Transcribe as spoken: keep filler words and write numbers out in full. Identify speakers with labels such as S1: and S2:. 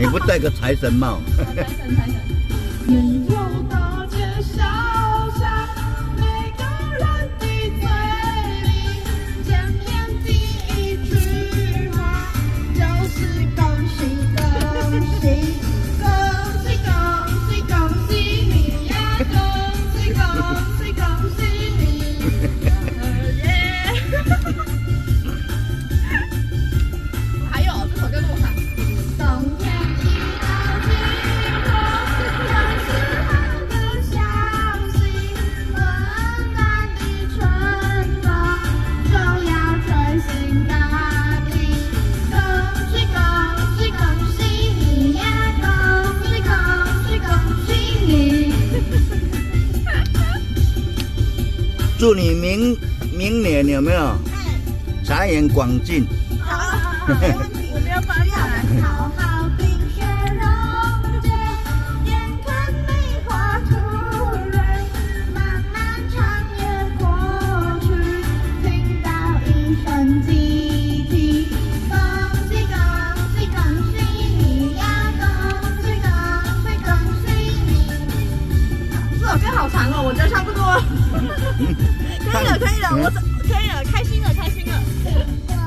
S1: 你不戴个财神帽？
S2: 财神财神。沿途大街小巷，每个人的嘴里见面第一句话就是恭喜恭喜恭喜恭喜恭喜你呀！恭喜恭喜恭喜你！耶！还有这首叫做啥？冬天一到尽头，有时候的消息，温暖的春风就要吹醒大地。恭喜恭喜恭喜你呀！恭喜恭喜恭喜你！
S1: 祝你明明年有没有财源广进？
S2: 好，好，没问题，我没有发言。好好冰雪融解，眼看梅花吐蕊，漫漫长夜过去，听到一声鸡啼，恭喜恭喜恭喜你呀！恭喜恭喜恭喜你！这首歌好长哦，我觉得差不多了。可以了，可以了，我可以了，开心了，开心了。